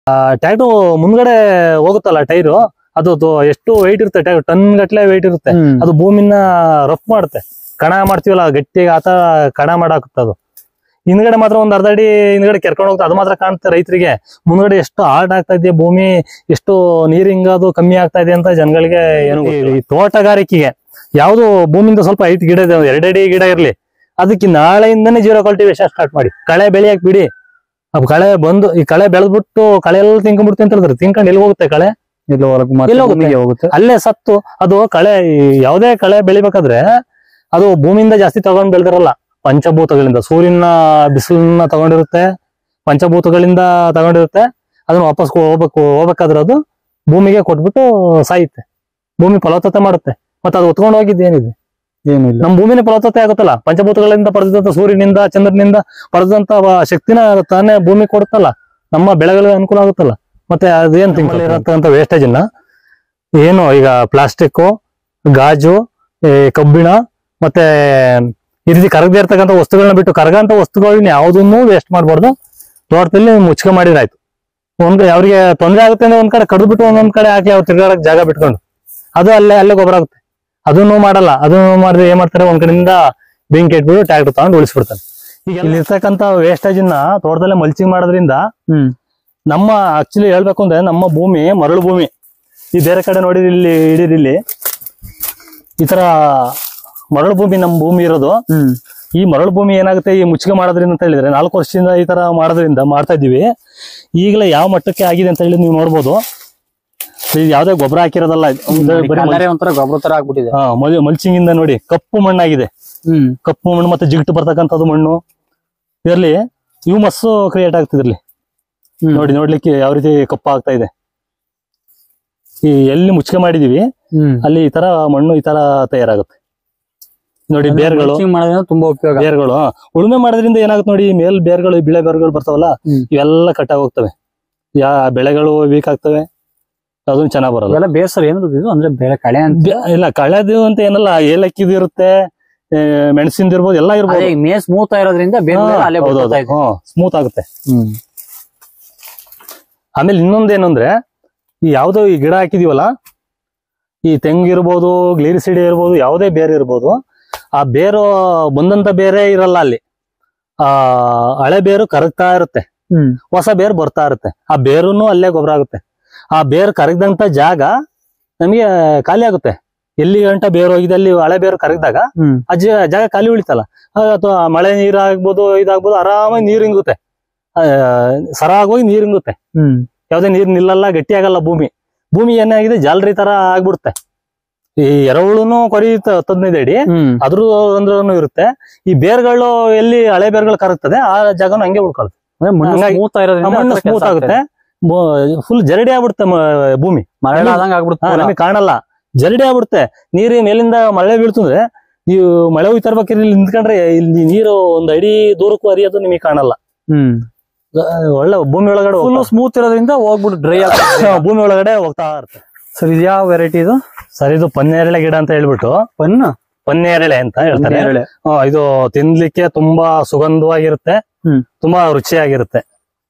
Tractor ಮುಂದ್ಗಡೆ ಹೋಗುತ್ತಲ್ಲ tyre, ಅದು ಎಷ್ಟು ವೆಯ್ಟ್ ಇರುತ್ತೆ, ಟನ್ ಗಟ್ಲೆ ವೆಯ್ಟ್ ಇರುತ್ತೆ. ಅದು ಭೂಮಿನ ರಫ್ ಮಾಡುತ್ತೆ. ಕಣ ಮಾಡ್ತೀವಲ್ಲ ಗಟ್ಟಿಗೆ ಆತ ಕಣ ಮಾಡಾಕುತ್ತೆ. ಅದು ಹಿಂದ್ಗಡೆ ಮಾತ್ರ ಒಂದ್ ಅರ್ಧ ಅಡಿ ಹಿಂದ್ಗಡೆ ಕೆರ್ಕೊಂಡು ಹೋಗುತ್ತೆ. ಅದು ಮಾತ್ರ ಕಾಣುತ್ತೆ ರೈತರಿಗೆ. ಮುಂದ್ಗಡೆ ಎಷ್ಟು ಹಾರ್ಡ್ ಆಗ್ತಾ ಇದೆ ಭೂಮಿ, ಎಷ್ಟು ನೀರಿಂಗದು ಕಮ್ಮಿ ಆಗ್ತಾ ಇದೆ ಅಂತ ಜನಗಳಿಗೆ ಏನು. ಈ ತೋಟಗಾರಿಕೆಗೆ ಯಾವ್ದು ಭೂಮಿಯಿಂದ ಸ್ವಲ್ಪ ಹೈಟ್ ಗಿಡ ಇದೆ, 2 ಅಡಿ ಗಿಡ ಇರ್ಲಿ, ಅದಕ್ಕೆ ನಾಳೆಯಿಂದನೇ ಜೀರೋ ಕಲ್ಟಿವೇಶನ್ ಸ್ಟಾರ್ಟ್ ಮಾಡಿ. ಕಳೆ ಬೆಳೆಯಕ್ ಬಿಡಿ. ಅವ್ ಕಳೆ ಬಂದು ಈ ಕಳೆ ಬೆಳೆದ್ಬಿಟ್ಟು ಕಳೆ ಎಲ್ಲ ತಿನ್ಕೊಂಡ್ಬಿಡ್ತು ಅಂತ ಹೇಳಿದ್ರೆ ತಿನ್ಕೊಂಡು ಎಲ್ಲಿ ಹೋಗುತ್ತೆ ಕಳೆ? ಹೋಗುತ್ತೆ ಅಲ್ಲೇ ಸತ್ತು. ಅದು ಕಳೆ ಯಾವ್ದೇ ಕಳೆ ಬೆಳಿಬೇಕಾದ್ರೆ ಅದು ಭೂಮಿಯಿಂದ ಜಾಸ್ತಿ ತಗೊಂಡ್ ಬೆಳೆದಿರಲ್ಲ. ಪಂಚಭೂತಗಳಿಂದ, ಸೂರ್ಯನ ಬಿಸಿಲನ್ನ ತಗೊಂಡಿರುತ್ತೆ, ಪಂಚಭೂತಗಳಿಂದ ತಗೊಂಡಿರುತ್ತೆ. ಅದನ್ನ ವಾಪಸ್ ಹೋಗ್ಬೇಕಾದ್ರೆ ಅದು ಭೂಮಿಗೆ ಕೊಟ್ಬಿಟ್ಟು ಸಾಯುತ್ತೆ. ಭೂಮಿ ಫಲವತ್ತತೆ ಮಾಡುತ್ತೆ. ಮತ್ತೆ ಅದು ಹೊತ್ಕೊಂಡು ಹೋಗಿದ್ದು ಏನಿದೆ? ಏನಿಲ್ಲ. ನಮ್ ಭೂಮಿನ ಫಲವತ್ತತೆ ಆಗುತ್ತಲ್ಲ, ಪಂಚಭೂತಗಳಿಂದ ಪಡೆದಂತ, ಸೂರ್ಯನಿಂದ ಚಂದ್ರನಿಂದ ಪಡೆದಂತ ಶಕ್ತಿನ ತಾನೇ ಭೂಮಿ ಕೊಡುತ್ತಲ್ಲ, ನಮ್ಮ ಬೆಳೆಗಳಿಗೆ ಅನುಕೂಲ ಆಗುತ್ತಲ್ಲ. ಮತ್ತೆ ಅದೇನ್ ತಿಂಗಳಲ್ಲಿ ಇರತಕ್ಕಂಥ ವೇಸ್ಟೇಜ್ ಅನ್ನ ಏನು ಈಗ ಪ್ಲಾಸ್ಟಿಕ್, ಗಾಜು, ಕಬ್ಬಿಣ ಮತ್ತೆ ಈ ರೀತಿ ಕರಗದೆ ಇರ್ತಕ್ಕಂಥ ವಸ್ತುಗಳನ್ನ ಬಿಟ್ಟು ಕರಗಂತ ವಸ್ತುಗಳನ್ನ ಯಾವ್ದನ್ನು ವೇಸ್ಟ್ ಮಾಡ್ಬಾರ್ದು. ತೋಟದಲ್ಲಿ ಮುಚ್ಕ ಮಾಡಿದ್ರಾಯ್ತು. ಅವ್ರಿಗೆ ತೊಂದರೆ ಆಗುತ್ತೆ ಅಂದ್ರೆ ಒಂದ್ ಕಡೆ ಕಡ್ದ್ಬಿಟ್ಟು ಒಂದೊಂದ್ ಕಡೆ ಹಾಕಿ ಅವ್ರು ತಿರ್ಗಾಡಕ್ ಜಾಗ ಬಿಟ್ಕೊಂಡು ಅದು ಅಲ್ಲೇ ಗೊಬ್ಬರ ಆಗುತ್ತೆ. ಅದನ್ನು ಮಾಡಲ್ಲ. ಅದನ್ನು ಮಾಡಿದ್ರೆ ಏನ್ ಮಾಡ್ತಾರೆ, ಒಂದ್ ಕಡೆಯಿಂದ ಬೆಂಕಿ ಇಟ್ಬಿಟ್ಟು ಟ್ಯಾಕ್ಟರ್ ತಗೊಂಡು ಉಳಿಸ್ಬಿಡ್ತಾರೆ. ಈಗ ಇಲ್ಲಿರ್ತಕ್ಕಂಥ ವೇಸ್ಟೇಜ್ ನ ತೋಟದಲ್ಲೇ ಮಲ್ಚಿಂಗ್ ಮಾಡೋದ್ರಿಂದ ನಮ್ಮ ಆಕ್ಚುಲಿ ಹೇಳ್ಬೇಕು ಅಂದ್ರೆ ನಮ್ಮ ಭೂಮಿ ಮರಳು ಭೂಮಿ. ಈ ಬೇರೆ ಕಡೆ ನೋಡಿದ್ರೆ ಇಲ್ಲಿ ಇಡೀರಿಲ್ಲಿ ಈ ತರ ಮರಳು ಭೂಮಿ ನಮ್ಮ ಭೂಮಿ ಇರೋದು. ಈ ಮರಳು ಭೂಮಿ ಏನಾಗುತ್ತೆ, ಈ ಮುಚ್ಚಿಗೆ ಮಾಡೋದ್ರಿಂದ ಅಂತ ಹೇಳಿದ್ರೆ 4 ವರ್ಷದಿಂದ ಈ ತರ ಮಾಡೋದ್ರಿಂದ ಮಾಡ್ತಾ ಇದೀವಿ. ಈಗಲೇ ಯಾವ ಮಟ್ಟಕ್ಕೆ ಆಗಿದೆ ಅಂತ ಹೇಳಿ ನೀವು ನೋಡ್ಬೋದು. ಯಾವ್ದೇ ಗೊಬ್ಬರ ಹಾಕಿರೋದಲ್ಲ, ಒಂಥರ ಗೊಬ್ಬರ ತರ ಆಗ್ಬಿಟ್ಟಿದೆ. ಮಲ್ಚಿಂಗ್ ಇಂದ ನೋಡಿ ಕಪ್ಪು ಮಣ್ಣಾಗಿದೆ. ಕಪ್ಪು ಮಣ್ಣು ಮತ್ತೆ ಜಿಗುಟು ಬರ್ತಕ್ಕಂಥದ್ದು ಮಣ್ಣು ಇದರಲ್ಲಿ ಹ್ಯೂಮಸ್ ಕ್ರಿಯೇಟ್ ಆಗ್ತಿದ್ರಲ್ಲಿ ನೋಡಿ. ನೋಡ್ಲಿಕ್ಕೆ ಯಾವ ರೀತಿ ಕಪ್ಪ ಆಗ್ತಾ ಇದೆ. ಈ ಎಲ್ಲಿ ಮುಚ್ಕೆ ಮಾಡಿದೀವಿ ಅಲ್ಲಿ ಈ ತರ ಮಣ್ಣು ಈ ತರ ತಯಾರಾಗುತ್ತೆ ನೋಡಿ. ಬೇರ್ಗಳು ತುಂಬಾ ಉಪಯೋಗ. ಬೇರ್ಗಳು ಉಳುಮೆ ಮಾಡೋದ್ರಿಂದ ಏನಾಗುತ್ತೆ ನೋಡಿ, ಮೇಲ್ ಬೇರ್ಗಳು, ಬಿಳೆ ಬೇರ್ಗಳು ಬರ್ತಾವಲ್ಲ, ಇವೆಲ್ಲ ಕಟ್ಟಾಗಿ ಹೋಗ್ತವೆ. ಬೆಳೆಗಳು ವೀಕ್ ಆಗ್ತವೆ, ಅದನ್ನು ಚೆನ್ನಾಗ್ ಬರಲ್ಲ. ಬೇಸರ ಏನಿದೆ ಅಂದ್ರೆ ಬೆಳೆ ಕಳೆ ಅಂತ ಇಲ್ಲ, ಕಳೆದು ಅಂತ ಏನಲ್ಲ, ಏಲಕ್ಕಿದು ಇರುತ್ತೆ, ಮೆಣಸಿಂದ ಇರ್ಬೋದು, ಎಲ್ಲ ಇರ್ಬೋದು. ಸ್ಮೂತ್ ಆಗಿರೋದ್ರಿಂದ ಸ್ಮೂತ್ ಆಗುತ್ತೆ. ಆಮೇಲೆ ಇನ್ನೊಂದೇನು ಅಂದ್ರೆ, ಈ ಯಾವ್ದೋ ಈ ಗಿಡ ಹಾಕಿದೀವಲ್ಲ, ಈ ತೆಂಗಿರ್ಬೋದು, ಗ್ಲಿರಿಸಿಡಿ ಇರ್ಬೋದು, ಯಾವುದೇ ಬೇರೆ ಇರ್ಬೋದು, ಆ ಬೇರು ಬಂದಂತ ಬೇರೆ ಇರಲ್ಲ ಅಲ್ಲಿ. ಹಳೆ ಬೇರು ಕರಗ್ತಾ ಇರುತ್ತೆ, ಹೊಸ ಬೇರು ಬರ್ತಾ ಇರುತ್ತೆ. ಆ ಬೇರುನು ಅಲ್ಲೇ ಗೊಬ್ಬರ ಆಗುತ್ತೆ. ಆ ಬೇರು ಕರಗದಂತ ಜಾಗ ನಮಗೆ ಖಾಲಿ ಆಗುತ್ತೆ. ಎಲ್ಲಿ ಗಂಟ ಬೇರು ಹೋಗಿದೆ ಅಲ್ಲಿ ಹಳೆ ಬೇರು ಕರಗಿದಾಗ ಆ ಜಾಗ ಖಾಲಿ ಉಳಿತಲ್ಲ. ಅಥವಾ ಮಳೆ ನೀರಾಗ್ಬೋದು, ಇದಾಗ್ಬೋದು, ಆರಾಮಾಗಿ ನೀರು ಹಿಂಗುತ್ತೆ, ಸರಾಗೋಗಿ ನೀರು ಹಿಂಗುತ್ತೆ. ಯಾವ್ದೇ ನೀರು ನಿಲ್ಲಲ್ಲ, ಗಟ್ಟಿ ಆಗಲ್ಲ ಭೂಮಿ ಏನಾಗಿದೆ, ಜಾಲರಿ ತರ ಆಗ್ಬಿಡುತ್ತೆ. ಈ ಎರೆಹುಳುನು ಕೊರಿಯುತ್ತೆ 15 ಅಡಿ, ಅದ್ರ ರಂಧ್ರನು ಇರುತ್ತೆ. ಈ ಬೇರ್ಗಳು ಎಲ್ಲಿ ಹಳೆ ಬೇರ್ಗಳು ಕರಗ್ತದೆ ಆ ಜಾಗನು ಹಂಗೆ ಉಳ್ಕೊಳುತ್ತೆ. ಮಣ್ಣು ಸ್ಮೂತ್ ಆಗುತ್ತೆ, ಫುಲ್ ಜರಡಿ ಆಗ್ಬಿಡುತ್ತೆ ಭೂಮಿ. ನಮಗೆ ಕಾಣಲ್ಲ, ಜರಡಿ ಆಗ್ಬಿಡುತ್ತೆ. ನೀರು ಮೇಲಿಂದ ಮಳೆ ಬೀಳ್ತಂದ್ರೆ ನೀವು ಮಳೆ ಹೋಯ್ತಾ ಇರ್ಬೇಕಿದ್ರೆ ಇಲ್ಲಿ ನಿಂತ್ಕೊಂಡ್ರೆ ಇಲ್ಲಿ ನೀರು 1 ಅಡಿ ದೂರಕ್ಕೂ ಹರಿಯೋದು ನಿಮಗೆ ಕಾಣಲ್ಲ. ಒಳ್ಳೆ ಭೂಮಿ ಒಳಗಡೆ ಸ್ಮೂತ್ ಇರೋದ್ರಿಂದ ಹೋಗ್ಬಿಟ್ಟು ಡ್ರೈ ಆಗುತ್ತೆ, ಭೂಮಿ ಒಳಗಡೆ ಹೋಗ್ತಾ ಇರುತ್ತೆ. ಸರ್ ಇದು ಯಾವ ವೆರೈಟಿ ಇದು? ಸರ್ ಇದು ಪನ್ನೇರಳೆ ಗಿಡ ಅಂತ ಹೇಳ್ಬಿಟ್ಟು, ಪನ್ನೇರಳೆ ಅಂತ ಹೇಳ್ತಾರೆ. ಇದು ತಿನ್ಲಿಕ್ಕೆ ತುಂಬಾ ಸುಗಂಧವಾಗಿರುತ್ತೆ, ತುಂಬಾ ರುಚಿಯಾಗಿರುತ್ತೆ.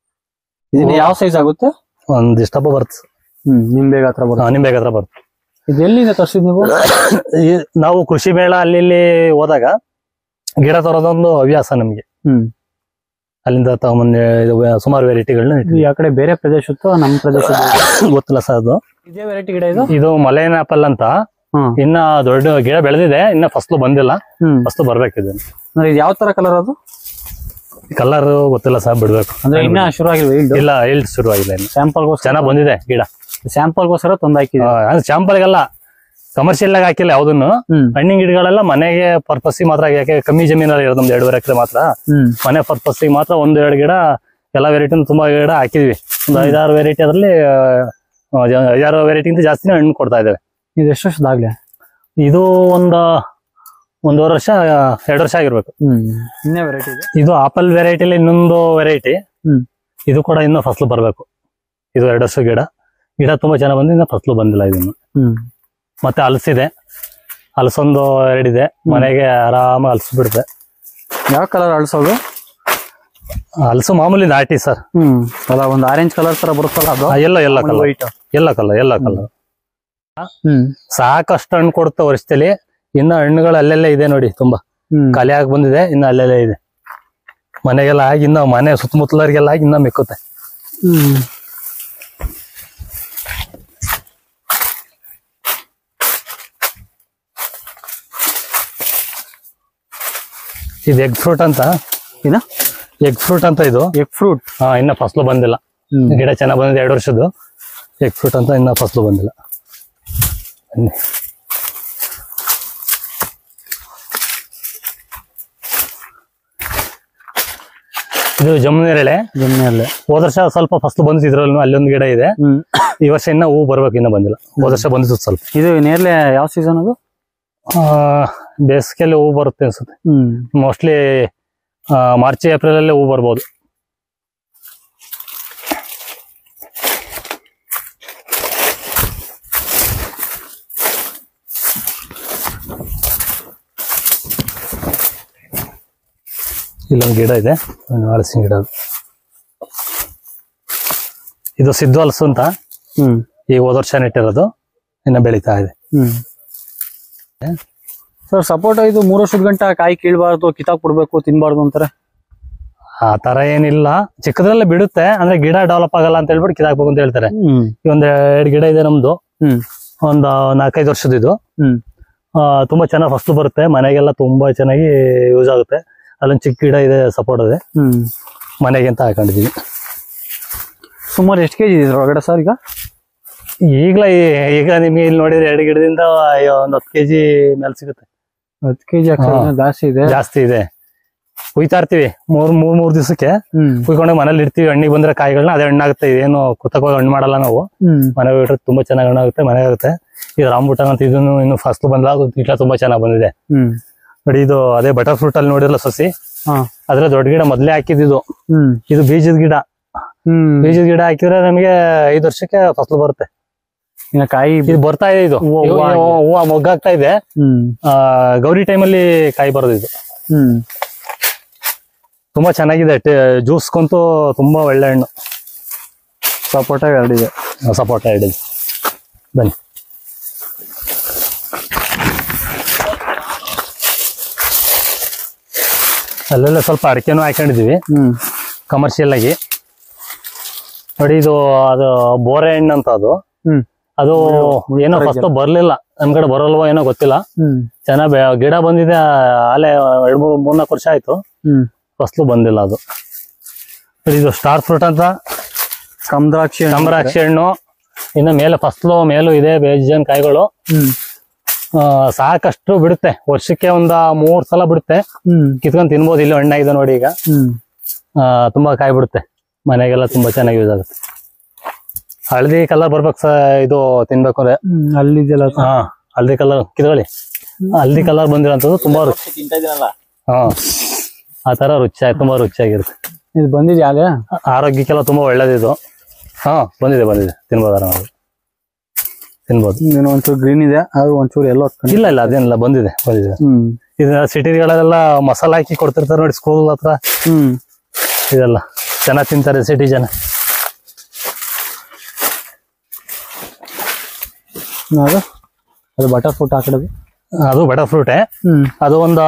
ಯಾವ ಸೈಜ್ ಆಗುತ್ತೆ? ಒಂದಿಷ್ಟಪ್ಪ ಬರುತ್ತೆ, ನಿಂಬೆಗೆ ಹತ್ರ ಬರುತ್ತೆ. ಇದು ಎಲ್ಲಿಂದ ತರಿಸಿದ್ ನೀವು? ನಾವು ಕೃಷಿ ಮೇಳ ಅಲ್ಲಿ ಹೋದಾಗ ಗಿಡ ತರೋದೊಂದು ಹವ್ಯಾಸ ನಮ್ಗೆ. ಅಲ್ಲಿಂದ ತಗೊಂಬಂದು ಸುಮಾರು ವೆರೈಟಿಗಳನ್ನ. ಆ ಕಡೆ ಬೇರೆ ಪ್ರದೇಶ ನಮ್ಮ ಪ್ರದೇಶ ಗೊತ್ತಿಲ್ಲ ಸರ್. ಅದು ಇದೇ ವೆರೈಟಿ ಗಿಡ ಇದು ಮಲೈನ್ ಆಪಲ್ ಅಂತ. ಇನ್ನ ದೊಡ್ಡ ಗಿಡ ಬೆಳೆದಿದೆ, ಇನ್ನ ಫಸ್ಲು ಬಂದಿಲ್ಲ, ಫಸ್ಲು ಬರ್ಬೇಕಿದೆ. ಯಾವ ತರ ಕಲರ್ ಅದು? ಕಲರ್ ಗೊತ್ತಿಲ್ಲ ಸರ್, ಬಿಡ್ಬೇಕು. ಅಂದ್ರೆ ಇನ್ನ ಶುರು ಆಗಿಲ್ಲ? ಇಲ್ಲ, ಶುರು ಆಗಿಲ್ಲ. ಇನ್ನು ಸ್ಯಾಂಪಲ್ ಚೆನ್ನಾಗ್ ಬಂದಿದೆ ಗಿಡ. ಸ್ಯಾಂಪಲ್ಗೋಸ್ಕರ ತಂದು ಹಾಕಿದೆ. ಸ್ಯಾಂಪಲ್ಗೆಲ್ಲ ಕಮರ್ಷಿಯಲ್ ಆಗಿ ಹಾಕಿಲ್ಲ ಯಾವ್ದನ್ನು. ಹಣ್ಣಿನ ಗಿಡಗಳೆಲ್ಲ ಮನೆಗೆ ಪರ್ಪಸ್ ಮಾತ್ರ, ಯಾಕೆ ಕಮ್ಮಿ ಜಮೀನಲ್ಲಿ ಇರೋದು, 2.5 ಎಕರೆ ಮಾತ್ರ. ಮನೆ ಪರ್ಪಸ್ ಮಾತ್ರ 1-2 ಗಿಡ, ಎಲ್ಲ ವೆರೈಟಿ ತುಂಬಾ ಗಿಡ ಹಾಕಿದ್ವಿ. ಒಂದು 5-6 ವೆರೈಟಿ, ಅದ್ರಲ್ಲಿ 5-6 ವೆರೈಟಿಗಿಂತ ಜಾಸ್ತಿನೇ ಹಣ್ಣು ಕೊಡ್ತಾ ಇದ್ದೇವೆ. ಇದು ಎಷ್ಟು ವರ್ಷದಾಗ್ಲೇ? ಇದು ಒಂದೂವರೆ ವರ್ಷ 2 ವರ್ಷ ಆಗಿರ್ಬೇಕು. ಇನ್ನೇ ವೆರೈಟಿ ಇದು ಆಪಲ್ ವೆರೈಟಿಲಿ ಇನ್ನೊಂದು ವೆರೈಟಿ. ಇದು ಕೂಡ ಇನ್ನೂ ಫಸಲು ಬರ್ಬೇಕು. ಇದು 2 ವರ್ಷ ಗಿಡ ತುಂಬಾ ಚೆನ್ನಾಗ್ ಬಂದು ಇನ್ನ ಫಸಲು ಬಂದಿಲ್ಲ ಇದನ್ನು. ಮತ್ತೆ ಹಲಸಿದೆ, ಹಲಸೊಂದು 2 ಇದೆ. ಮನೆಗೆ ಆರಾಮಾಗಿ ಹಲಸು ಬಿಡುತ್ತೆ. ಯಾವ ಕಲರ್ ಹಲಸೋದು? ಹಲಸು ಮಾಮೂಲಿ ನಾಟಿ ಸರ್. ಅಲ್ಲ ಒಂದು ಆರೆಂಜ್ ಕಲರ್ ತರ ಬರುತ್ತಲ್ಲ ಅದು. ಎಲ್ಲ ಕಲರ್ ವೈಟ್. ಎಲ್ಲ ಕಲರ್ ಸಾಕಷ್ಟು ಹಣ್ಣು ಕೊಡುತ್ತೆ ವರ್ಷದಲ್ಲಿ. ಇನ್ನ ಹಣ್ಣುಗಳು ಅಲ್ಲೆಲ್ಲ ಇದೆ ನೋಡಿ, ತುಂಬಾ ಖಾಲಿ ಆಗಿ ಬಂದಿದೆ, ಇನ್ನು ಅಲ್ಲೆಲ್ಲ ಇದೆ. ಮನೆಗೆಲ್ಲ ಆಗಿ ಇನ್ನ ಮನೆ ಸುತ್ತಮುತ್ತಲರಿಗೆಲ್ಲ ಆಗಿ ಇನ್ನ ಮಿಕ್ಕುತ್ತೆ. ಇದು ಎಗ್ ಫ್ರೂಟ್ ಅಂತ. ಎಗ್ ಫ್ರೂಟ್ ಅಂತ ಇದು. ಎಗ್ ಫ್ರೂಟ್ ಇನ್ನ ಫಸಲು ಬಂದಿಲ್ಲ. ಗಿಡ ಚೆನ್ನಾಗ್ ಬಂದಿದೆ, 2 ವರ್ಷದ್ದು ಎಗ್ ಫ್ರೂಟ್ ಅಂತ. ಇನ್ನ ಫಸಲು ಬಂದಿಲ್ಲ. ಇದು ಜಮುನೇರಳೆ. ಹೋದ ವರ್ಷ ಸ್ವಲ್ಪ ಫಸಲು ಬಂದಿತ್ತು ಇದ್ರಲ್ಲಿ, ಅಲ್ಲೊಂದು ಗಿಡ ಇದೆ. ಈ ವರ್ಷ ಇನ್ನ ಹೂ ಬರ್ಬೇಕು, ಇನ್ನ ಬಂದಿಲ್ಲ. ಹೋದ ವರ್ಷ ಬಂದಿತ್ತು ಸ್ವಲ್ಪ. ಇದು ನೇರಳೆ ಯಾವ ಸೀಸನ್ ಅದು? ಬೇಸಿಗೆಯಲ್ಲಿ ಹೂ ಬರುತ್ತೆ ಅನ್ಸುತ್ತೆ. ಮೋಸ್ಟ್ಲಿ ಮಾರ್ಚ್ ಏಪ್ರಿಲ್ ಅಲ್ಲೇ ಹೂ ಬರ್ಬೋದು. ಇಲ್ಲೊಂದು ಗಿಡ ಇದೆ, ಹಲಸಿನ ಗಿಡ. ಇದು ಸಿದ್ದು ಹಲಸು ಅಂತ. ಈಗ ಹೋದ ವರ್ಷ ನೆಟ್ಟಿರೋದು, ಇನ್ನ ಬೆಳೀತಾ ಇದೆ. ಸರ್ ಸಪೋಟ ಇದು 3 ವರ್ಷದ ಗಂಟ ಕಾಯಿ ಕೀಳ್ಬಾರ್ದು, ಕಿತ್ತಾಕ್ ಬಿಡ್ಬೇಕು, ತಿನ್ಬಾರ್ದು ಅಂತಾರೆ. ಆ ತರ ಏನಿಲ್ಲ, ಚಿಕ್ಕದ್ರಲ್ಲೇ ಬಿಡುತ್ತೆ. ಅಂದ್ರೆ ಗಿಡ ಡೆವಲಪ್ ಆಗಲ್ಲ ಅಂತ ಹೇಳ್ಬಿಟ್ಟು ಕಿತ್ತಾಕ್ಬೇಕು ಅಂತ ಹೇಳ್ತಾರೆ. ಒಂದ್ 2 ಗಿಡ ಇದೆ ನಮ್ದು, ಒಂದ್ 4-5 ವರ್ಷದ. ಇದು ತುಂಬಾ ಚೆನ್ನಾಗಿ ಫಸಲು ಬರುತ್ತೆ, ಮನೆಗೆಲ್ಲ ತುಂಬಾ ಚೆನ್ನಾಗಿ ಯೂಸ್ ಆಗುತ್ತೆ. ಅಲ್ಲೊಂದ್ ಚಿಕ್ಕ ಗಿಡ ಇದೆ ಸಪೋರ್ಟ್ ಇದೆ, ಮನೆಗೆ ಅಂತ ಹಾಕೊಂಡಿದೀವಿ. ಸುಮಾರು ಎಷ್ಟು ಕೆಜಿ ಇದೆ ಹೊರಗಡೆ ಸರ್ ಈಗ? ಈಗ ನಿಮ್ಗೆ ಇಲ್ಲಿ ನೋಡಿದ್ರೆ 2 ಗಿಡದಿಂದ ಒಂದ್ 10 ಕೆಜಿ ಮೇಲೆ ಸಿಗುತ್ತೆ. 10 ಕೆಜಿ ಜಾಸ್ತಿ ಇದೆ. ಕುಯ್ತಾ ಇರ್ತೀವಿ 3 ದಿವಸಕ್ಕೆ. ಕುಯ್ಕೊಂಡು ಮನೇಲಿ ಇಡ್ತೀವಿ. ಹಣ್ಣಿಗೆ ಬಂದ್ರೆ ಕಾಯಿಗಳನ್ನ ಅದೇ ಹಣ್ಣಾಗುತ್ತೆ. ಇದೇನು ಕೃತಕವಾಗಿ ಹಣ್ಣು ಮಾಡಲ್ಲ ನಾವು. ಮನೆಗೆ ಇಟ್ರೆ ತುಂಬಾ ಚೆನ್ನಾಗಿ ಹಣ್ಣಾಗುತ್ತೆ, ಮನೆಗೆ ಆಗುತ್ತೆ. ಇದು ರಾಂಬುಟಾನ್ ಅಂತ, ಇದನ್ನು ಇನ್ನು ಫಸಲು ಬಂದಾಗ ಇಟ್ಲ ತುಂಬಾ ಚೆನ್ನಾಗಿ ಬಂದಿದೆ ನೋಡಿ. ಇದು ಅದೇ ಬಟರ್ ಫ್ರೂಟ್ ಅಲ್ಲಿ ನೋಡಿರಲ್ಲ ಸಸಿ, ಅದ್ರ ದೊಡ್ಡ ಗಿಡ ಮೊದ್ಲೇ ಹಾಕಿದ್ದು. ಇದು ಬೀಜದ ಗಿಡ ಹಾಕಿದ್ರೆ ನಮಗೆ 5 ವರ್ಷಕ್ಕೆ ಫಸಲು ಬರುತ್ತೆ. ಕಾಯಿ ಇದು ಬರ್ತಾ ಇದೆ. ಇದು ಹೂವು ಮೊಗ್ಗಾಗ್ತಾ ಇದೆ. ಗೌರಿ ಟೈಮಲ್ಲಿ ಕಾಯಿ ಬರೋದು. ಇದು ತುಂಬಾ ಚೆನ್ನಾಗಿದೆ. ಜ್ಯೂಸ್ಗಂತೂ ತುಂಬಾ ಒಳ್ಳೆ ಹಣ್ಣು. ಸಪೋಟ 2 ಇದೆ. ಬನ್ನಿ. ಅಲ್ಲೆಲ್ಲ ಸ್ವಲ್ಪ ಅಡಿಕೆನೂ ಹಾಕೊಂಡಿದೀವಿ ಕಮರ್ಷಿಯಲ್ ಆಗಿ ನೋಡಿ. ಅದು ಬೋರೆ ಹಣ್ಣು ಅಂತ. ಅದು ಏನೋ ಫಸ್ಟ್ ಬರ್ಲಿಲ್ಲ ನಮ್ ಕಡೆ, ಬರಲ್ವೋ ಏನೋ ಗೊತ್ತಿಲ್ಲ. ಚೆನ್ನಾಗ್ ಗಿಡ ಬಂದಿದೆ, ಅಲ್ಲೇ 2-3-4 ವರ್ಷ ಆಯ್ತು, ಫಸಲು ಬಂದಿಲ್ಲ ಅದು. ಇದು ಸ್ಟಾರ್ ಫ್ರೂಟ್ ಅಂತ, ಕಮರಾಕ್ಷಿ ಹಣ್ಣು. ಇನ್ನು ಮೇಲೆ ಫಸಲು ಮೇಲೂ ಇದೆ, ಬೇಜನ್ ಕಾಯಿಗಳು. ಸಾಕಷ್ಟು ಬಿಡುತ್ತೆ, ವರ್ಷಕ್ಕೆ 3 ಸಲ ಬಿಡುತ್ತೆ. ಕಿತ್ಕೊಂಡ್ ತಿನ್ಬೋದು. ಇಲ್ಲಿ ಹಣ್ಣಾಗಿದೆ ನೋಡಿ. ಈಗ ತುಂಬಾ ಕಾಯಿ ಬಿಡುತ್ತೆ, ಮನೆಗೆಲ್ಲ ತುಂಬಾ ಚೆನ್ನಾಗಿ ಯೂಸ್ ಆಗುತ್ತೆ. ಹಳದಿ ಕಲರ್ ಬರ್ಬೇಕು ಇದು ತಿನ್ಬೇಕು ಅಂದ್ರೆ. ಹಳದಿ ಕಲರ್ ಕಿತ್ಕೊಳ್ಳಿ. ಹಳದಿ ಕಲರ್ ಬಂದಿರೋಂಥದ್ದು ತುಂಬಾ ರುಚಿ. ಆ ತರ ತುಂಬಾ ರುಚಿಯಾಗಿರುತ್ತೆ. ಇದು ಬಂದಿದೆ, ಆರೋಗ್ಯಕ್ಕೆಲ್ಲ ತುಂಬಾ ಒಳ್ಳೇದಿದು. ಬಂದಿದೆ, ತಿನ್ಬೋದು. ಒಂಚೂರು ಗ್ರೀನ್ ಇದೆ, ಅದು ಒಂಚೂರು ಎಲ್ಲೋ. ಇಲ್ಲ ಅದೇನಿಲ್ಲ, ಬಂದಿದೆ. ಇದು ಸಿಟಿಗಳೆಲ್ಲ ಮಸಾಲ ಹಾಕಿ ಕೊಡ್ತಿರ್ತಾರೆ ನೋಡಿ, ಸ್ಕೂಲ್ ಹತ್ರ. ಇದೆಲ್ಲ ಚೆನ್ನಾಗ್ ತಿಂತಾರೆ ಸಿಟಿ ಜನ. ಅದು ಬಟರ್ ಫ್ರೂಟ್ ಹಾಕಿರೋದು. ಅದು ಬಟರ್ ಫ್ರೂಟೇ. ಅದು ಒಂದು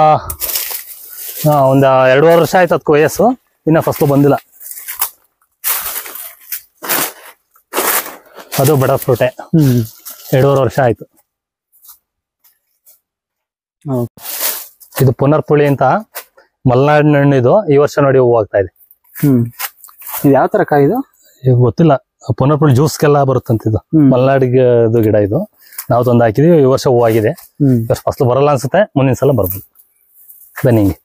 2.5 ವರ್ಷ ಆಯ್ತು ಅದಕ್ಕೆ ವಯಸ್ಸು, ಇನ್ನ ಫಸಲು ಬಂದಿಲ್ಲ. ಅದು ಬಟರ್ ಫ್ರೂಟೇ, 2.5 ವರ್ಷ ಆಯ್ತು. ಇದು ಪುನರ್ಪುಳಿ ಅಂತ, ಮಲೆನಾಡಿನ ಹಣ್ಣು ಇದು. ಈ ವರ್ಷ ನೋಡಿ ಹೂವು ಆಗ್ತಾ ಇದೆ. ಇದು ಯಾವ ತರ ಕಾಯಿ? ಇದು ಈಗ ಗೊತ್ತಿಲ್ಲ. ಪುನರ್ಪುಳಿ ಜ್ಯೂಸ್ಗೆಲ್ಲ ಬರುತ್ತಂತ. ಇದು ಮಲೆನಾಡಿಗೆ ಗಿಡ. ಇದು ನಾವು ತಂದು ಹಾಕಿದೀವಿ. ಈ ವರ್ಷ ಹೂವಾಗಿದೆ. ಫಸಲು ಬರಲ್ಲ ಅನ್ಸುತ್ತೆ, ಮುಂದಿನ ಸಲ ಬರ್ಬೋದು. ಬನ್ನಿ ಹಿಂಗೆ.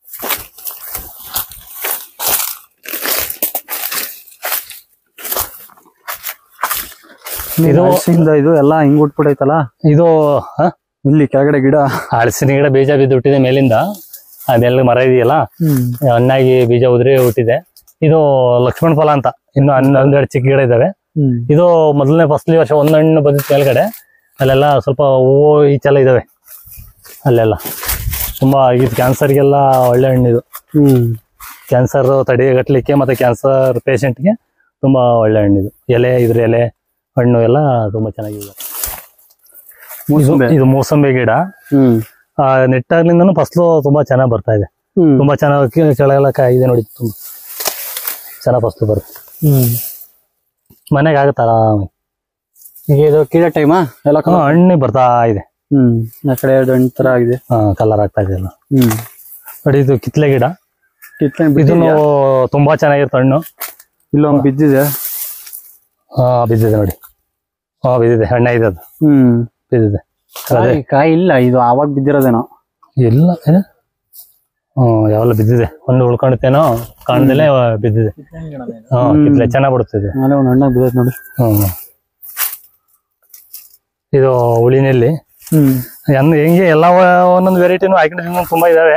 ಇದು ಎಲ್ಲ ಹಿಂಗ್ ಉಟ್ಬಿಟ್ಟೈತಲ್ಲ. ಇದು ಇಲ್ಲಿ ಕೆಳಗಡೆ ಗಿಡ, ಹಲಸಿನ ಗಿಡ ಬೀಜ ಬಿದ್ದು ಹುಟ್ಟಿದೆ ಮೇಲಿಂದ. ಅದೆಲ್ಲ ಮರ ಇದೆಯಲ್ಲ, ಹಣ್ಣಾಗಿ ಬೀಜ ಉದುರಿ ಹುಟ್ಟಿದೆ. ಇದು ಲಕ್ಷ್ಮಣ ಫಲ ಅಂತ. ಇನ್ನು 11 ಚಿಕ್ಕ ಗಿಡ ಇದಾವೆ. ಇದು ಮೊದಲನೇ ಫಸಲಿ ವರ್ಷ ಒಂದು ಹಣ್ಣು ಬಂದಿತ್ತು ಮೇಲ್ಗಡೆ. ಅಲ್ಲೆಲ್ಲ ಸ್ವಲ್ಪ ಹೂವು ಈಚೆಲ್ಲ ಇದಾವೆ. ಅಲ್ಲೆಲ್ಲ ತುಂಬಾ ಇದು ಕ್ಯಾನ್ಸರ್ಗೆಲ್ಲ ಒಳ್ಳೆ ಹಣ್ಣು ಇದು. ಕ್ಯಾನ್ಸರ್ ತಡೆಗಟ್ಟಲಿಕ್ಕೆ ಮತ್ತೆ ಕ್ಯಾನ್ಸರ್ ಪೇಷಂಟ್ಗೆ ತುಂಬಾ ಒಳ್ಳೆ ಹಣ್ಣು ಇದು. ಇದ್ರ ಎಲೆ ಹಣ್ಣು ಎಲ್ಲ ತುಂಬಾ ಚೆನ್ನಾಗಿದೆ. ಇದು ಮೂಸಂಬಿ ಗಿಡ. ನೆಟ್ಟಾಗ್ಲಿಂದನೂ ಫಸಲು ತುಂಬಾ ಚೆನ್ನಾಗಿ ಬರ್ತಾ ಇದೆ. ತುಂಬಾ ಚೆನ್ನಾಗಿ ಕೆಳಗೆಲ್ಲ ಕಾಯಿ ಇದೆ ನೋಡಿ, ತುಂಬಾ ಚೆನ್ನಾಗಿ ಫಸಲು ಬರುತ್ತೆ. ಮನೆಗೆ ಆಗುತ್ತೆ ಆರಾಮಾಗಿ. ಈಗ ಇದು ಕೀಳ ಟೈಮಾ ಎಲ್ಲ ಹಣ್ಣು ಬರ್ತಾ ಇದೆ. ಆ ಕಡೆ ಹಣ್ಣು ತರ ಆಗಿದೆ. ಕಲರ್ ಆಗ್ತಾ ಇದೆ ಎಲ್ಲ. ನೋಡಿ ಇದು ಕಿತ್ಲೆ ಗಿಡ. ಇದನ್ನು ತುಂಬಾ ಚೆನ್ನಾಗಿರುತ್ತೆ ಹಣ್ಣು. ಇಲ್ಲೊಂದು ಬಿದ್ದಿದೆ. ಬಿದ್ದಿದೆ ನೋಡಿ. ಬಿದ್ದಿದೆ, ಹಣ್ಣ ಇದೆ ಅದು. ಬಿದ್ದಿದೆ. ಕಾಯಿ ಇಲ್ಲ, ಇದು ಆವಾಗ ಬಿದ್ದಿರೋದೇನೋ. ಇಲ್ಲ, ಯಾವೆಲ್ಲ ಬಿದ್ದಿದೆ. ಒಂದು ಉಳ್ಕೊಂಡೇನೋ ಕಾಣದಲ್ಲೇ ಬಿದ್ದಿದೆ. ಕಿತ್ಲೆ ಚೆನ್ನಾಗ್ ಬಿಡುತ್ತಿದೆ. ಒಂದು ಹಣ್ಣಾಗ ಬಿದ್ದೈತೆ ನೋಡಿ. ಇದು ಹುಳಿನೆಲ್ಲಿ. ಹೆಂಗೆ ಎಲ್ಲ ಒಂದೊಂದು ವೆರೈಟಿನೂ ಹಾಕೊಂಡಿದ್ದೀನಿ, ತುಂಬಾ ಇದಾವೆ.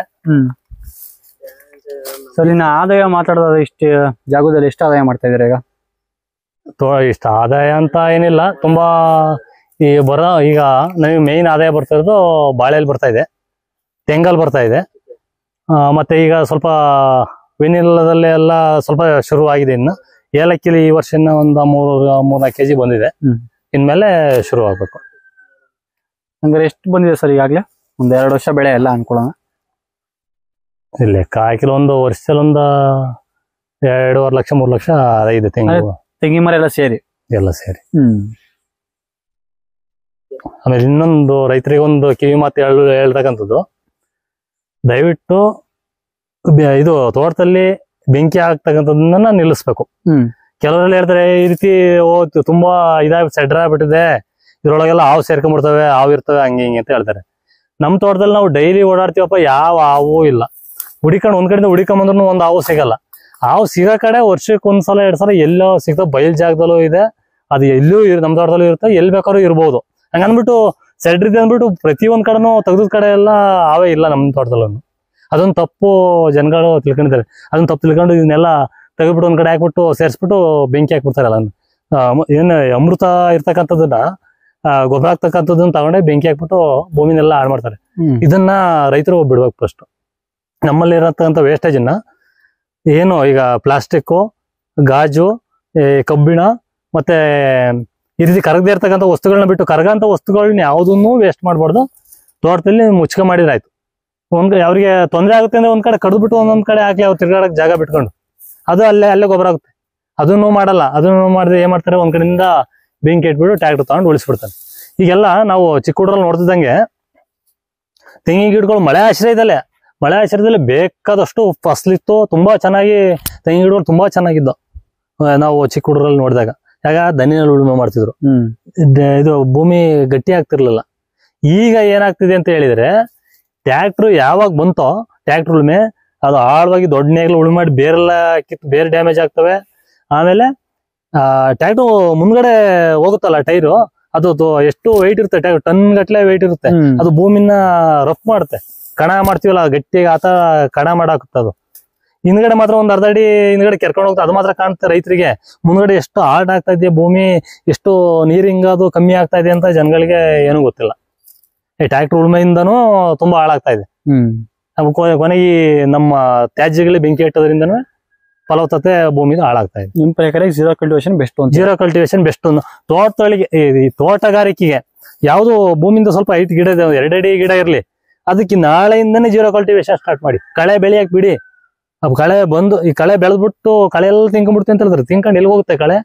ಸರ್, ಇನ್ನು ಆದಾಯ ಮಾತಾಡೋದು ಇಷ್ಟು ಜಾಗದಲ್ಲಿ ಎಷ್ಟು ಆದಾಯ ಮಾಡ್ತಾ ಇದಾರೆ ಈಗ? ಇಷ್ಟ ಆದಾಯ ಅಂತ ಏನಿಲ್ಲ. ತುಂಬಾ ಈಗ ನಮಗೆ ಮೇನ್ ಆದಾಯ ಬರ್ತಾ ಇರೋದು ಬಾಳೆಯಲ್ಲಿ ಬರ್ತಾ ಇದೆ, ತೆಂಗಲ್ ಬರ್ತಾ ಇದೆ. ಮತ್ತೆ ಈಗ ಸ್ವಲ್ಪ ವೆನಿಲ್ಲದಲ್ಲಿ ಎಲ್ಲ ಸ್ವಲ್ಪ ಶುರು ಆಗಿದೆ. ಇನ್ನು ಏಲಕ್ಕಿಲಿ ಈ ವರ್ಷ ಒಂದು 3-4 kg ಬಂದಿದೆ. ಇನ್ಮೇಲೆ ಶುರು ಆಗ್ಬೇಕು. ಹಂಗಾರೆ ಎಷ್ಟು ಬಂದಿದೆ ಸರ್ ಈಗಾಗ್ಲೇ? 1-2 ವರ್ಷ ಬೆಳೆ ಎಲ್ಲ ಅನ್ಕೊಳ್ಳೋಣ. ಲೆಕ್ಕ ಹಾಕಿಲ್ಲ, ಒಂದು ವರ್ಷದಲ್ಲಿ 2.5 ಲಕ್ಷ 3 ಲಕ್ಷ ಇದೆ ತೆಂಗಿನ ಮರ ಎಲ್ಲ ಸೇರಿ. ಆಮೇಲೆ ಇನ್ನೊಂದು ರೈತರಿಗೆ ಒಂದು ಕಿವಿ ಮಾತು ಹೇಳ್ತಕ್ಕಂಥದ್ದು, ದಯವಿಟ್ಟು ಇದು ತೋಟದಲ್ಲಿ ಬೆಂಕಿ ಆಗ್ತಕ್ಕಂಥದ್ದನ್ನ ನಿಲ್ಲಿಸ್ಬೇಕು. ಕೆಲವರೆಲ್ಲ ಹೇಳ್ತಾರೆ ಈ ರೀತಿ ತುಂಬಾ ಸೆಡ್ರ ಆಗ್ಬಿಟ್ಟಿದೆ, ಇದ್ರೊಳಗೆಲ್ಲ ಹಾವು ಸೇರ್ಕೊಂಡ್ಬಿಡ್ತವೆ, ಹಾವು ಇರ್ತವೆ, ಹಂಗೆ ಹಿಂಗೆ ಅಂತ ಹೇಳ್ತಾರೆ. ನಮ್ ತೋಟದಲ್ಲಿ ನಾವು ಡೈಲಿ ಓಡಾಡ್ತೀವಪ್ಪ, ಯಾವ ಹಾವು ಇಲ್ಲ. ಒಂದ್ ಕಡೆಯಿಂದ ಹುಡಿಕೊಂಬಂದ್ರು ಒಂದು ಹಾವು ಸಿಗಲ್ಲ. ಹಾವು ಸಿಗೋ ಕಡೆ ವರ್ಷಕ್ಕೆ 1 ಸಲ 2 ಸಲ ಎಲ್ಲೋ ಸಿಗ್ತಾವ. ಬಯಲ್ ಜಾಗದಲ್ಲೂ ಇದೆ, ಅದು ಎಲ್ಲೂ ನಮ್ ತೋಟದಲ್ಲೂ ಇರುತ್ತೆ, ಎಲ್ಲಿ ಬೇಕಾದ್ರೂ ಇರ್ಬೋದು. ಹಂಗನ್ಬಿಟ್ಟು ಸೆಡ್ರಿದೆ ಅಂದ್ಬಿಟ್ಟು ಪ್ರತಿಯೊಂದ್ ಕಡೆನೂ ತೆಗ್ದ ಕಡೆ ಎಲ್ಲ ಹಾವೇ ಇಲ್ಲ ನಮ್ ತೋಟದಲ್ಲೂ. ಅದೊಂದು ತಪ್ಪು ಜನಗಳು ತಿಳ್ಕೊಂಡಿದ್ದಾರೆ. ಅದನ್ನ ತಪ್ಪು ತಿಳ್ಕೊಂಡು ಇದನ್ನೆಲ್ಲ ತೆಗೆದ್ಬಿಟ್ಟು ಒಂದ್ ಕಡೆ ಹಾಕ್ಬಿಟ್ಟು ಸೇರಿಸ್ಬಿಟ್ಟು ಬೆಂಕಿ ಹಾಕ್ಬಿಡ್ತಾರಲ್ಲ. ಏನ್ ಅಮೃತ ಇರ್ತಕ್ಕಂಥದ್ದನ್ನ ಗೊಬ್ಬರ ಹಾಕ್ತಕ್ಕಂಥದ್ದನ್ನ ತಗೊಂಡೆ ಬೆಂಕಿ ಹಾಕ್ಬಿಟ್ಟು ಭೂಮಿನೆಲ್ಲ ಹಾಳು ಮಾಡ್ತಾರೆ. ಇದನ್ನ ರೈತರು ಬಿಡ್ಬೇಕು. ಫಸ್ಟ್ ನಮ್ಮಲ್ಲಿ ಇರತಕ್ಕಂಥ ವೇಸ್ಟೇಜ್ ಅನ್ನ ಏನು ಈಗ ಪ್ಲಾಸ್ಟಿಕ್, ಗಾಜು, ಕಬ್ಬಿಣ ಮತ್ತೆ ಈ ರೀತಿ ಕರಗದೆ ಇರ್ತಕ್ಕಂಥ ವಸ್ತುಗಳನ್ನ ಬಿಟ್ಟು ಕರಗಂತ ವಸ್ತುಗಳನ್ನ ಯಾವುದನ್ನು ವೇಸ್ಟ್ ಮಾಡಬಾರ್ದು. ತೋಟದಲ್ಲಿ ಮುಚ್ಕ ಮಾಡಿದ್ರೆ ಆಯ್ತು. ಅವ್ರಿಗೆ ತೊಂದರೆ ಆಗುತ್ತೆ ಅಂದ್ರೆ ಒಂದ್ ಕಡೆ ಕಡ್ದ್ಬಿಟ್ಟು ಒಂದೊಂದ್ ಕಡೆ ಹಾಕಿ ಅವ್ರು ತಿರ್ಗಾಡಕ್ ಜಾಗ ಬಿಟ್ಕೊಂಡು ಅದು ಅಲ್ಲೇ ಗೊಬ್ಬರ ಆಗುತ್ತೆ. ಅದನ್ನು ಮಾಡಲ್ಲ. ಅದನ್ನು ಮಾಡಿದ್ರೆ ಏನ್ ಮಾಡ್ತಾರೆ, ಒಂದ್ ಕಡೆಯಿಂದ ಬೆಂಕಿ ಇಟ್ಬಿಟ್ಟು ಟ್ರ್ಯಾಕ್ಟರ್ ತಗೊಂಡು ಉಳಿಸ್ಬಿಡ್ತಾರೆ. ಈಗೆಲ್ಲ ನಾವು ಚಿಕ್ಕ ಹುಡುಗರಲ್ಲಿ ನೋಡ್ತಿದ್ದಂಗೆ ತೆಂಗಿನ ಗಿಡಗಳು ಮಳೆ ಆಶ್ರಯದಲ್ಲಿ ಬೇಕಾದಷ್ಟು ಫಸಲಿತ್ತು. ತುಂಬಾ ಚೆನ್ನಾಗಿ ತೆಂಗಿನ ಗಿಡಗಳು ತುಂಬಾ ಚೆನ್ನಾಗಿದ್ದು ನಾವು ಚಿಕ್ಕ ಹುಡುಗರಲ್ಲಿ ನೋಡಿದಾಗ. ಆಗ ದನಿನಲ್ಲಿ ಉಳುಮೆ ಮಾಡ್ತಿದ್ರು, ಇದು ಭೂಮಿ ಗಟ್ಟಿ ಆಗ್ತಿರ್ಲಿಲ್ಲ. ಈಗ ಏನಾಗ್ತಿದೆ ಅಂತ ಹೇಳಿದ್ರೆ, ಟ್ರ್ಯಾಕ್ಟರ್ ಯಾವಾಗ ಬಂತೋ ಟ್ರ್ಯಾಕ್ಟರ್ ಉಳುಮೆ ಅದು ಆಳವಾಗಿ ದೊಡ್ಡ ನೇಗ್ಲು ಉಳುಮೆ ಮಾಡಿ ಬೇರೆಲ್ಲ ಕಿತ್ತು ಬೇರೆ ಡ್ಯಾಮೇಜ್ ಆಗ್ತವೆ. ಆಮೇಲೆ ಟ್ರ್ಯಾಕ್ಟರ್ ಮುಂದ್ಗಡೆ ಹೋಗುತ್ತಲ್ಲ ಟೈರು, ಅದು ಎಷ್ಟು ವೆಯ್ಟ್ ಇರುತ್ತೆ, ಟನ್ ಗಟ್ಲೆ ವೆಯ್ಟ್ ಇರುತ್ತೆ. ಅದು ಭೂಮಿನ ರಫ್ ಮಾಡುತ್ತೆ. ಕಣ ಮಾಡ್ತೀವಲ್ಲ ಗಟ್ಟಿಗೆ ಆತ ಕಣ ಮಾಡಾಕುತ್ತೆ. ಅದು ಹಿಂದ್ಗಡೆ ಮಾತ್ರ ಒಂದ್ ಅರ್ಧ ಅಡಿ ಹಿಂದ್ಗಡೆ ಕೆರ್ಕೊಂಡು ಹೋಗ್ತಾ, ಅದು ಮಾತ್ರ ಕಾಣುತ್ತೆ ರೈತರಿಗೆ. ಮುಂದ್ಗಡೆ ಎಷ್ಟು ಹಾರ್ಡ್ ಆಗ್ತಾ ಇದೆ ಭೂಮಿ, ಎಷ್ಟು ನೀರಿಂಗದು ಕಮ್ಮಿ ಆಗ್ತಾ ಇದೆ ಅಂತ ಜನಗಳಿಗೆ ಏನೂ ಗೊತ್ತಿಲ್ಲ. ಈ ಟ್ರ್ಯಾಕ್ಟರ್ ಉಳುಮೆಯಿಂದನೂ ತುಂಬಾ ಹಾಳಾಗ್ತಾ ಇದೆ. ಕೊನೆಗೆ ನಮ್ಮ ತ್ಯಾಜ್ಯಗಳಿಗೆ ಬೆಂಕಿ ಇಟ್ಟೋದ್ರಿಂದನೂ ಫಲವತ್ತತೆ ಭೂಮಿ ಹಾಳಾಗ್ತಾ ಇದೆ. ನಿಮ್ ಪ್ರಕಾರ zero cultivation best? Zero cultivation best. ತೋಟಗಳಿಗೆ ತೋಟಗಾರಿಕೆಗೆ ಯಾವ್ದು ಭೂಮಿಯಿಂದ ಸ್ವಲ್ಪ ಹೈಟ್ ಗಿಡ ಇದೆ, 2 ಅಡಿ ಗಿಡ ಇರ್ಲಿ, ಅದಕ್ಕೆ ನಾಳೆಯಿಂದನೇ ಜೀರೋ ಕಲ್ಟಿವೇಶನ್ ಸ್ಟಾರ್ಟ್ ಮಾಡಿ. ಕಳೆ ಬೆಳೆಯಕ್ ಬಿಡಿ. ಕಳೆ ಬಂದು ಈ ಕಳೆ ಬೆಳೆದ್ಬಿಟ್ಟು ಕಳೆ ಎಲ್ಲ ತಿನ್ಕೊಂಡ್ಬಿಡ್ತು ಅಂತ ಹೇಳಿದ್ರೆ, ತಿನ್ಕೊಂಡು ಎಲ್ಲಿ ಹೋಗುತ್ತೆ ಕಳೆ?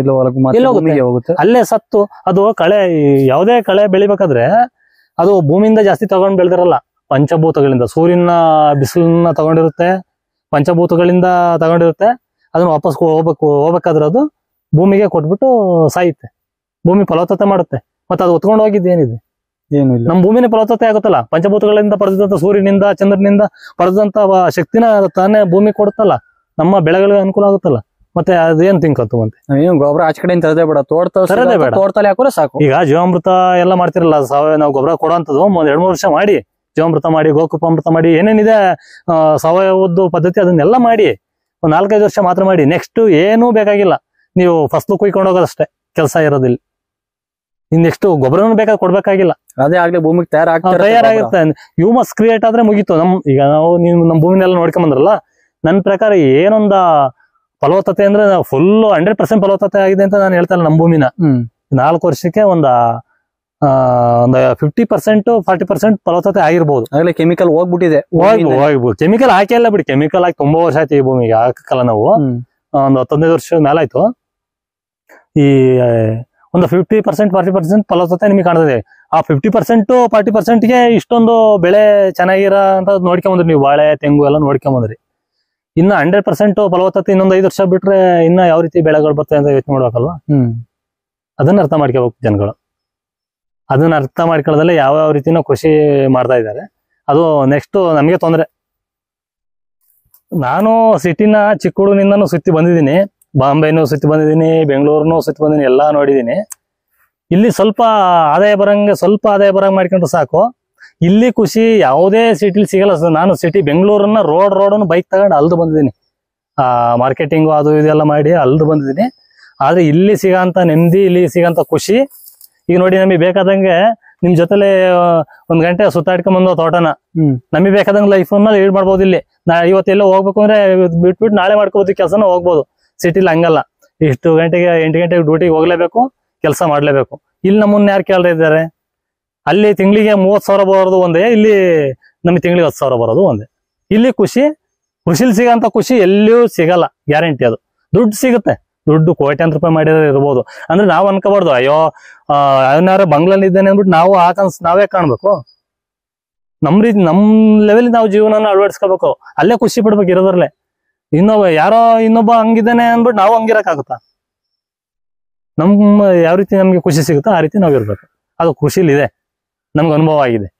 ಹೋಗುತ್ತೆ ಅಲ್ಲೇ ಸತ್ತು. ಅದು ಕಳೆ ಯಾವುದೇ ಕಳೆ ಬೆಳಿಬೇಕಾದ್ರೆ ಅದು ಭೂಮಿಯಿಂದ ಜಾಸ್ತಿ ತಗೊಂಡ್ ಬೆಳೆದಿರಲ್ಲ, ಪಂಚಭೂತಗಳಿಂದ. ಸೂರ್ಯನ ಬಿಸಿಲನ್ನ ತಗೊಂಡಿರುತ್ತೆ, ಪಂಚಭೂತಗಳಿಂದ ತಗೊಂಡಿರುತ್ತೆ. ಅದನ್ನ ವಾಪಸ್ ಹೋಗ್ಬೇಕಾದ್ರೆ ಅದು ಭೂಮಿಗೆ ಕೊಟ್ಬಿಟ್ಟು ಸಾಯುತ್ತೆ. ಭೂಮಿ ಫಲವತ್ತತೆ ಮಾಡುತ್ತೆ. ಮತ್ತೆ ಅದು ಹೊತ್ಕೊಂಡು ಹೋಗಿದ್ದೇನಿದೆ? ಏನು ಇಲ್ಲ. ನಮ್ಮ ಭೂಮಿನೇ ಫಲವತ್ತತೆ ಆಗುತ್ತಲ್ಲ. ಪಂಚಭೂತಗಳಿಂದ ಪಡೆದಂತ ಸೂರ್ಯನಿಂದ ಚಂದ್ರನಿಂದ ಪಡೆದಂತ ಶಕ್ತಿನ ತಾನೇ ಭೂಮಿ ಕೊಡುತ್ತಲ್ಲ, ನಮ್ಮ ಬೆಳೆಗಳಿಗೆ ಅನುಕೂಲ ಆಗುತ್ತಲ್ಲ. ಮತ್ತೆ ಅದೇನ್ ತಿನ್ಕಂತು ಮತ್ತೆ ಏನು ಗೊಬ್ಬರ ಆಚೆ ಕಡೆ ತರದೇ ಬೇಡ, ತೋಟದಲ್ಲಿ ಬೇಡ, ತೋಟದಲ್ಲಿ ಹಾಕೋರೆ ಸಾಕು. ಈಗ ಜೀವಾಮೃತ ಎಲ್ಲ ಮಾಡ್ತಿರಲ್ಲ, ಸಾವಯವ ನಾವು ಗೊಬ್ಬರ ಕೊಡುವಂಥದ್ದು 1-2 ವರ್ಷ ಮಾಡಿ, ಜೀವಾಮೃತ ಮಾಡಿ, ಗೋಕೃಪಾಮೃತ ಮಾಡಿ, ಏನೇನಿದೆ ಸಾವಯವದ್ದು ಪದ್ಧತಿ ಅದನ್ನೆಲ್ಲ ಮಾಡಿ 4-5 ವರ್ಷ ಮಾತ್ರ ಮಾಡಿ. ನೆಕ್ಸ್ಟ್ ಏನೂ ಬೇಕಾಗಿಲ್ಲ, ನೀವು ಫಸಲು ಕುಯ್ಕೊಂಡು ಹೋಗೋದಷ್ಟೇ ಕೆಲಸ ಇರೋದಿಲ್ಲ. ಇನ್ ನೆಕ್ಸ್ಟ್ ಗೊಬ್ಬರನೂ ಬೇಕಾಗಿ ಕೊಡ್ಬೇಕಾಗಿಲ್ಲ. ಅದೇ ಆಗ್ಲಿ ಭೂಮಿಗೆ ತಯಾರಾಗಿರುತ್ತೆ. ಹ್ಯೂಮಸ್ ಕ್ರಿಯೇಟ್ ಆದ್ರೆ ಮುಗೀತು. ಈಗ ನಾವು ನೀವು ನಮ್ಮ ಭೂಮಿನೆಲ್ಲ ನೋಡ್ಕೊಂಡ್ ಬಂದ್ರಲ್ಲ, ನನ್ನ ಪ್ರಕಾರ ಏನೊಂದ ಫಲವತ್ತತೆ ಅಂದ್ರೆ ಫುಲ್ 100% ಫಲವತ್ತತೆ ಆಗಿದೆ ಅಂತ ನಾನು ಹೇಳ್ತಾ ಇಲ್ಲ. ನಮ್ಮ ಭೂಮಿನ 4 ವರ್ಷಕ್ಕೆ ಒಂದು 50% 40% ಫಲವತ್ತತೆ ಆಗಿರ್ಬೋದು. ಆಗಲೇ ಕೆಮಿಕಲ್ ಹೋಗ್ಬಿಟ್ಟಿದೆ. ಹೋಗ್ಬೋದು. ಕೆಮಿಕಲ್ ಹಾಕಿ ಅಲ್ಲ ಬಿಡಿ, ಕೆಮಿಕಲ್ ಹಾಕಿ ತುಂಬಾ ವರ್ಷ ಆಯ್ತು ಈ ಭೂಮಿಗೆ ಹಾಕಲ್ಲ ನಾವು. ಒಂದು 15 ವರ್ಷ ಮೇಲಾಯ್ತು. ಈ ಒಂದು 50% 40% ಫಲವತ್ತತೆ ನಿಮಗೆ ಕಾಣ್ತದೆ. ಆ 50% 40%ಗೆ ಇಷ್ಟೊಂದು ಬೆಳೆ ಚೆನ್ನಾಗಿರೋ ಅಂತ ನೋಡ್ಕೊಂಬಂದ್ರಿ ನೀವು. ಬಾಳೆ ತೆಂಗು ಎಲ್ಲ ನೋಡ್ಕೊಂಬಂದ್ರಿ. ಇನ್ನು 100% ಫಲವತ್ತತೆ ಇನ್ನೊಂದು 5 ವರ್ಷ ಬಿಟ್ರೆ ಇನ್ನ ಯಾವ ರೀತಿ ಬೆಳೆಗಳು ಬರ್ತವೆ ಅಂತ ಯೋಚನೆ ಮಾಡ್ಬೇಕಲ್ವಾ. ಅದನ್ನ ಅರ್ಥ ಮಾಡ್ಕೋಬೇಕು ಜನಗಳು. ಅದನ್ನ ಅರ್ಥ ಮಾಡ್ಕೊಳ್ಳೋದಲ್ಲೇ ಯಾವ ರೀತಿನ ಕೃಷಿ ಮಾಡ್ತಾ ಇದ್ದಾರೆ. ಅದು ನೆಕ್ಸ್ಟ್ ನಮಗೆ ತೊಂದರೆ. ನಾನು ಸಿಟಿನ ಚಿಕ್ಕ ಹುಡುಗನಿಂದನೂ ಸುತ್ತಿ ಬಂದಿದ್ದೀನಿ. ಬಾಂಬೆನೂ ಸುತ್ತಿ ಬಂದಿದ್ದೀನಿ, ಬೆಂಗಳೂರನ್ನು ಸುತ್ತಿ ಬಂದಿದ್ದೀನಿ, ಎಲ್ಲಾ ನೋಡಿದ್ದೀನಿ. ಇಲ್ಲಿ ಸ್ವಲ್ಪ ಆದಾಯ ಬರಂಗ್ ಮಾಡ್ಕೊಂಡ್ರೆ ಸಾಕು. ಇಲ್ಲಿ ಖುಷಿ ಯಾವುದೇ ಸಿಟಿಲಿ ಸಿಗಲ್ಲ. ನಾನು ಸಿಟಿ ಬೆಂಗಳೂರನ್ನ ರೋಡನ್ನು ಬೈಕ್ ತಗೊಂಡು ಅಲ್ದು ಬಂದಿದ್ದೀನಿ. ಮಾರ್ಕೆಟಿಂಗು ಅದು ಇದೆಲ್ಲ ಮಾಡಿ ಅಲ್ದು ಬಂದಿದ್ದೀನಿ. ಆದ್ರೆ ಇಲ್ಲಿ ಸಿಗಂತ ನೆಮ್ಮದಿ, ಇಲ್ಲಿ ಸಿಗಂತ ಖುಷಿ ಈಗ ನೋಡಿ. ನಮಗೆ ಬೇಕಾದಂಗೆ ನಿಮ್ ಜೊತೆಲೆ 1 ಗಂಟೆ ಸುತ್ತಾಡ್ಕೊಂಬಂದು ತೋಟನ ನಮಗೆ ಬೇಕಾದಂಗೆ ಲೈಫನ್ನ ಲೀಡ್ ಮಾಡ್ಬೋದು. ಇಲ್ಲಿ ಇವತ್ತೆಲ್ಲ ಹೋಗ್ಬೇಕು ಅಂದ್ರೆ ಬಿಟ್ಬಿಟ್ಟು ನಾಳೆ ಮಾಡ್ಕೋಬೋದು ಕೆಲಸನ, ಹೋಗ್ಬೋದು. ಸಿಟಿಲಿ ಹಂಗಲ್ಲ. ಇಷ್ಟು ಗಂಟೆಗೆ 8 ಗಂಟೆಗೆ ಡ್ಯೂಟಿಗೆ ಹೋಗ್ಲೇಬೇಕು, ಕೆಲಸ ಮಾಡ್ಲೇಬೇಕು. ಇಲ್ಲಿ ನಮ್ಮನ್ನ ಯಾರು ಕೇಳ್ತಾ ಇದ್ದಾರೆ? ಅಲ್ಲಿ ತಿಂಗಳಿಗೆ 30,000 ಬರೋದು ಒಂದೇ, ಇಲ್ಲಿ ನಮಗೆ ತಿಂಗಳಿಗೆ 10,000 ಬರೋದು ಒಂದೇ. ಇಲ್ಲಿ ಕೃಷಿಲಿ ಸಿಗಂತ ಖುಷಿ ಎಲ್ಲಿಯೂ ಸಿಗಲ್ಲ, ಗ್ಯಾರಂಟಿ. ಅದು ದುಡ್ಡು ಸಿಗುತ್ತೆ, ದುಡ್ಡು ಕೋಟ್ಯಾಂತರ ರೂಪಾಯಿ ಮಾಡಿದ್ರೆ ಇರ್ಬೋದು. ಅಂದ್ರೆ ನಾವ್ ಅನ್ಕೋಬಾರ್ದು, ಅಯ್ಯೋ ಅವನಾರ ಬಂಗ್ಲಲ್ಲಿ ಇದ್ದಾನೆ ಅಂದ್ಬಿಟ್ಟು ನಾವು ನಾವೇ ಕಾಣ್ಬೇಕು. ನಮ್ ಲೆವೆಲ್ ನಾವು ಜೀವನ ಅಳವಡಿಸ್ಕೋಬೇಕು. ಅಲ್ಲೇ ಖುಷಿ ಪಡ್ಬೇಕು ಇರೋದ್ರಲ್ಲೇ. ಇನ್ನೊಬ್ಬ ಹಂಗಿದ್ದಾನೆ ಅಂದ್ಬಿಟ್ಟು ನಾವು ಹಂಗಿರಕ್ಕಾಗುತ್ತಾ? ಯಾವ ರೀತಿ ನಮ್ಗೆ ಖುಷಿ ಸಿಗುತ್ತೋ ಆ ರೀತಿ ನಾವ್ ಇರ್ಬೇಕು. ಅದು ಕೃಷಿಲಿದೆ, ನಮ್ಗೆ ಅನುಭವ ಆಗಿದೆ.